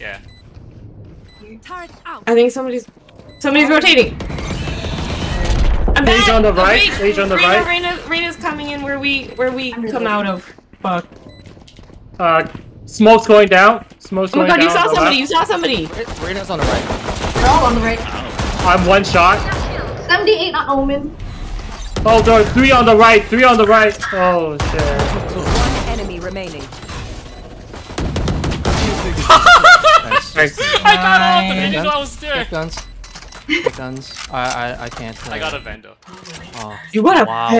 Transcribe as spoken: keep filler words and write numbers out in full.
Yeah. Turret out. I think somebody's somebody's rotating. I'm Sage back. on the Oh, right, wait. Sage on the Reyna, right. Reyna, Reyna's coming in where we where we come out of. Fuck. Uh, smoke's going down. Smoke's Oh my going god, you down saw on the somebody. You left. saw somebody. Reyna's on the right. They're all on the right. I'm one shot. seventy-eight on Omen. Oh, there are three on the right. Three on the right. Oh shit. One enemy remaining. Nice. I got all of them. He knew what I was doing. Get guns. Get guns. I I I can't. Uh, I got a vendor. Oh. You got a Wow.